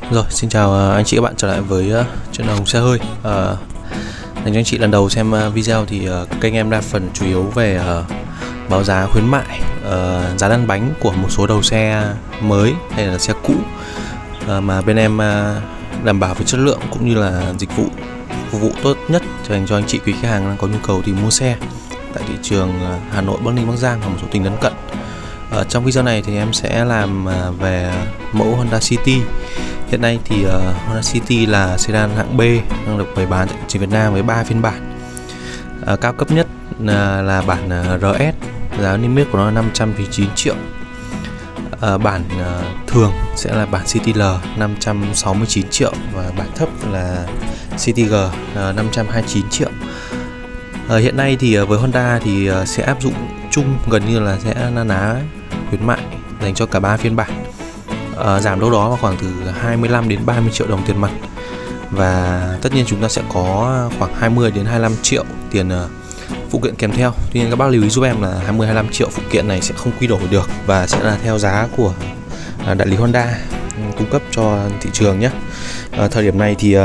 Rồi, xin chào anh chị các bạn trở lại với channel Hồng Xe Hơi. Dành cho anh chị lần đầu xem video thì kênh em đa phần chủ yếu về báo giá khuyến mại, giá lăn bánh của một số đầu xe mới hay là xe cũ mà bên em đảm bảo về chất lượng cũng như là dịch vụ phục vụ tốt nhất dành cho anh chị quý khách hàng đang có nhu cầu tìm mua xe tại thị trường Hà Nội, Bắc Ninh, Bắc Giang và một số tỉnh lân cận. Trong video này thì em sẽ làm về mẫu Honda City. Hiện nay thì Honda City là sedan hạng B đang được bày bán tại thị trường Việt Nam với 3 phiên bản. Cao cấp nhất là bản RS, giá niêm yết của nó là 509 triệu. Bản thường sẽ là bản City L 569 triệu và bản thấp là City G 529 triệu. Hiện nay thì với Honda thì sẽ áp dụng chung gần như là sẽ na ná khuyến mại dành cho cả 3 phiên bản. Giảm đâu đó vào khoảng từ 25 đến 30 triệu đồng tiền mặt. Và tất nhiên chúng ta sẽ có khoảng 20 đến 25 triệu tiền phụ kiện kèm theo. Tuy nhiên các bác lưu ý giúp em là 20-25 triệu phụ kiện này sẽ không quy đổi được và sẽ là theo giá của đại lý Honda cung cấp cho thị trường nhé. Thời điểm này thì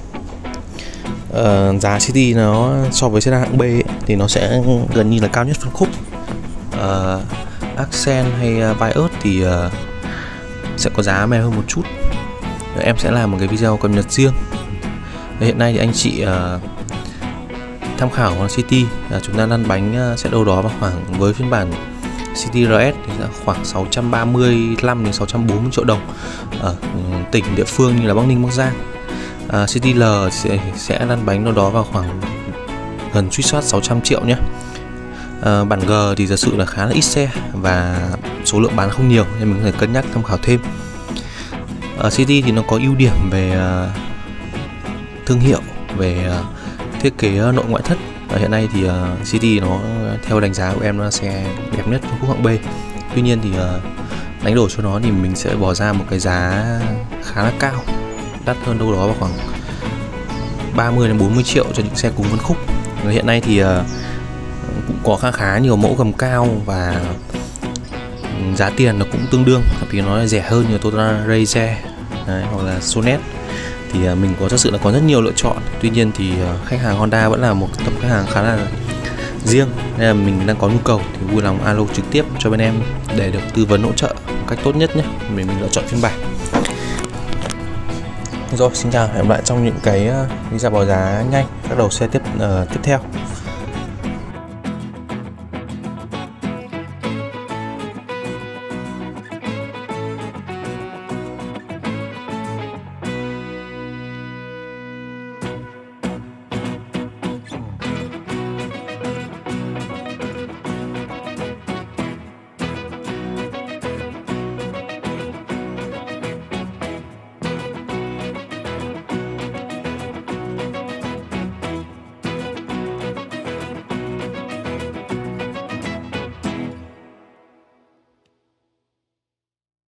giá City nó so với sedan hạng B ấy, thì nó sẽ gần như là cao nhất phân khúc. Accent hay Vios thì sẽ có giá mềm hơn một chút. Em sẽ làm một cái video cập nhật riêng. Hiện nay thì anh chị tham khảo Honda City chúng ta lăn bánh sẽ đâu đó vào khoảng với phiên bản City RS thì sẽ khoảng 635 đến 640 triệu đồng ở tỉnh địa phương như là Bắc Ninh, Bắc Giang. City L sẽ lăn bánh đâu đó vào khoảng gần suýt soát 600 triệu nhé. Bản G thì thật sự là khá là ít xe và số lượng bán không nhiều nên mình có thể cân nhắc tham khảo thêm. City thì nó có ưu điểm về thương hiệu, về thiết kế nội ngoại thất. Hiện nay thì City nó theo đánh giá của em nó là xe đẹp nhất phân khúc hạng B. Tuy nhiên thì đánh đổi cho nó thì mình sẽ bỏ ra một cái giá khá là cao, đắt hơn đâu đó vào khoảng 30 đến 40 triệu cho những xe cùng phân khúc. Hiện nay thì cũng có khá nhiều mẫu gầm cao và giá tiền nó cũng tương đương, thậm chí nó là rẻ hơn như Toyota Razer hoặc là Sonet. Thì mình có thật sự là có rất nhiều lựa chọn. Tuy nhiên thì khách hàng Honda vẫn là một tập khách hàng khá là riêng nên là mình đang có nhu cầu thì vui lòng alo trực tiếp cho bên em để được tư vấn hỗ trợ một cách tốt nhất nhé. Mình lựa chọn phiên bản. Rồi, xin chào, hẹn gặp lại trong những cái video báo giá nhanh các đầu xe tiếp theo.